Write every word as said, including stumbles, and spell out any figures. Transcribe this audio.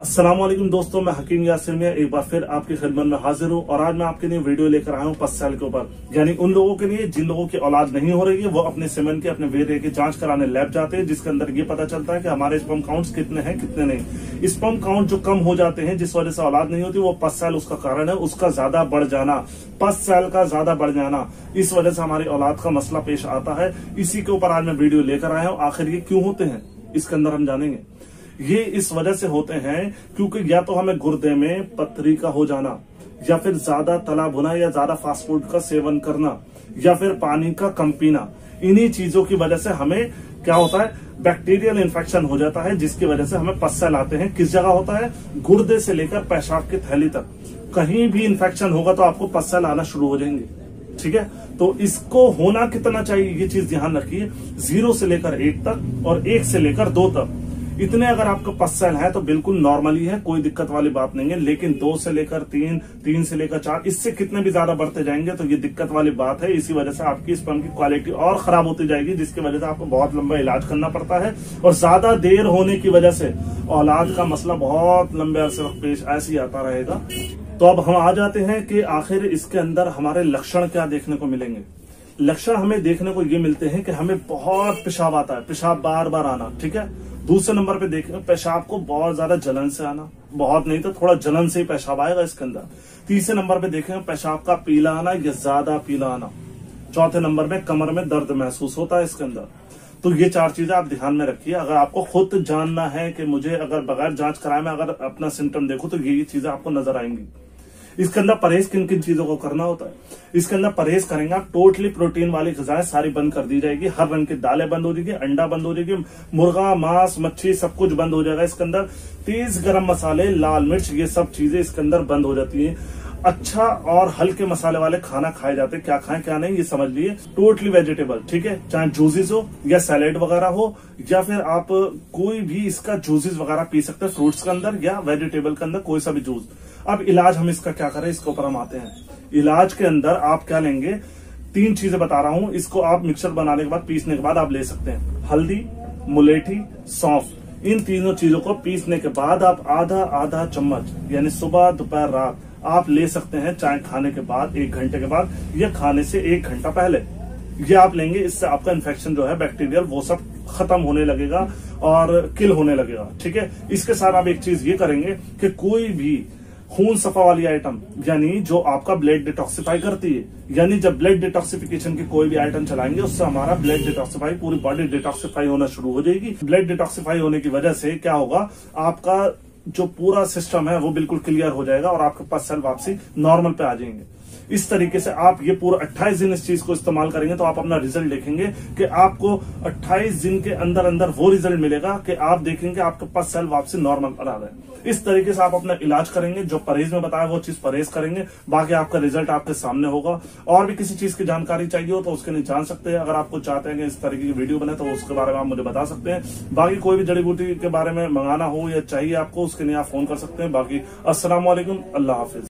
अस्सलामुअलैकुम दोस्तों, मैं हकीम यासिर में एक बार फिर आपकी खिदमत में हाजिर हूँ और आज मैं आपके लिए वीडियो लेकर आया हूँ पस सेल के ऊपर। यानी उन लोगों के लिए जिन लोगों की औलाद नहीं हो रही है वो अपने सेमेन के अपने वेरे की जांच कराने लैब जाते हैं, जिसके अंदर ये पता चलता है कि हमारे स्पर्म काउंट्स कितने हैं कितने नहीं। स्पर्म काउंट जो कम हो जाते हैं जिस वजह से औलाद नहीं होती वो पस सेल उसका कारण है, उसका ज्यादा बढ़ जाना, पस सेल का ज्यादा बढ़ जाना, इस वजह से हमारी औलाद का मसला पेश आता है। इसी के ऊपर आज मैं वीडियो लेकर आया हूँ। आखिर ये क्यों होते हैं इसके अंदर हम जानेंगे। ये इस वजह से होते हैं क्योंकि या तो हमें गुर्दे में पथरी का हो जाना, या फिर ज्यादा तला भुना या ज्यादा फास्ट फूड का सेवन करना, या फिर पानी का कम पीना। इन्हीं चीजों की वजह से हमें क्या होता है, बैक्टीरियल इन्फेक्शन हो जाता है, जिसकी वजह से हमें पस सेल आते हैं। किस जगह होता है? गुर्दे से लेकर पेशाब की थैली तक कहीं भी इन्फेक्शन होगा तो आपको पस सेल आना शुरू हो जाएंगे। ठीक है, तो इसको होना कितना चाहिए ये चीज ध्यान रखिए। जीरो से लेकर एक तक और एक से लेकर दो तक इतने अगर आपका पस सेल है तो बिल्कुल नॉर्मली है, कोई दिक्कत वाली बात नहीं है। लेकिन दो से लेकर तीन, तीन से लेकर चार, इससे कितने भी ज्यादा बढ़ते जाएंगे तो ये दिक्कत वाली बात है। इसी वजह से आपकी स्पर्म की क्वालिटी और खराब होती जाएगी, जिसकी वजह से आपको बहुत लंबा इलाज करना पड़ता है और ज्यादा देर होने की वजह से औलाद का मसला बहुत लंबे अरसे तक पेश ऐसे ही आता रहेगा। तो अब हम आ जाते हैं कि आखिर इसके अंदर हमारे लक्षण क्या देखने को मिलेंगे। लक्षण हमें देखने को ये मिलते हैं कि हमें बहुत पेशाब आता है, पेशाब बार बार आना। ठीक है, दूसरे नंबर पे देखें पेशाब को बहुत ज्यादा जलन से आना, बहुत नहीं तो थोड़ा जलन से ही पेशाब आएगा इसके अंदर। तीसरे नंबर पे देखें पेशाब का पीला आना या ज्यादा पीला आना। चौथे नंबर में कमर में दर्द महसूस होता है इसके अंदर। तो ये चार चीजें आप ध्यान में रखिए। अगर आपको खुद जानना है कि मुझे अगर बगैर जांच कराए मैं अगर अपना सिम्टम देखूं तो ये चीजें आपको नजर आएंगी। इसके अंदर परहेज किन किन चीजों को करना होता है। इसके अंदर परहेज करेंगे आप, टोटली प्रोटीन वाली ग़िज़ाएं सारी बंद कर दी जाएगी। हर रंग की दालें बंद हो जाएगी, अंडा बंद हो जाएगी, मुर्गा मांस मच्छी सब कुछ बंद हो जाएगा। इसके अंदर तेज गरम मसाले, लाल मिर्च, ये सब चीजें इसके अंदर बंद हो जाती है। अच्छा और हल्के मसाले वाले खाना खाए जाते हैं, क्या खाएं क्या नहीं ये समझ लिए। टोटली वेजिटेबल, ठीक है, चाहे जूसेस हो या सैलेड वगैरह हो, या फिर आप कोई भी इसका जूसेस वगैरह पी सकते हैं फ्रूट्स के अंदर या वेजिटेबल के अंदर कोई सा भी जूस। अब इलाज हम इसका क्या करें, इसके ऊपर हम आते हैं। इलाज के अंदर आप क्या लेंगे, तीन चीजें बता रहा हूं। इसको आप मिक्सर बनाने के बाद, पीसने के बाद आप ले सकते हैं। हल्दी, मुलेठी, सौंफ, इन तीनों चीजों को पीसने के बाद आप आधा आधा चम्मच यानी सुबह दोपहर रात आप ले सकते हैं, चाहे खाने के बाद एक घंटे के बाद या खाने से एक घंटा पहले। ये आप लेंगे, इससे आपका इन्फेक्शन जो है बैक्टीरियल वो सब खत्म होने लगेगा और किल होने लगेगा। ठीक है, इसके साथ आप एक चीज ये करेंगे कि कोई भी खून सफा वाली आइटम यानी जो आपका ब्लड डिटॉक्सिफाई करती है, यानी जब ब्लड डिटॉक्सिफिकेशन की कोई भी आइटम चलाएंगे उससे हमारा ब्लड डिटॉक्सिफाई, पूरी बॉडी डिटॉक्सिफाई होना शुरू हो जाएगी। ब्लड डिटॉक्सिफाई होने की वजह से क्या होगा, आपका जो पूरा सिस्टम है वो बिल्कुल क्लियर हो जाएगा और आपके पास सेल वापसी नॉर्मल पे आ जाएंगे। इस तरीके से आप ये पूरा अट्ठाईस दिन इस चीज को इस्तेमाल करेंगे तो आप अपना रिजल्ट देखेंगे कि आपको अट्ठाईस दिन के अंदर अंदर वो रिजल्ट मिलेगा कि आप देखेंगे आपके पास सेल वापसी नॉर्मल आ गए। इस तरीके से आप अपना इलाज करेंगे, जो परहेज में बताया वो चीज परहेज करेंगे, बाकी आपका रिजल्ट आपके सामने होगा। और भी किसी चीज की जानकारी चाहिए हो तो उसके लिए जान सकते हैं। अगर आपको चाहते हैं कि इस तरीके की वीडियो बने तो उसके बारे में आप मुझे बता सकते हैं। बाकी कोई भी जड़ी बूटी के बारे में मंगाना हो या चाहिए आपको, उसके लिए आप फोन कर सकते हैं। बाकी अस्सलाम वालेकुम, अल्लाह हाफिज।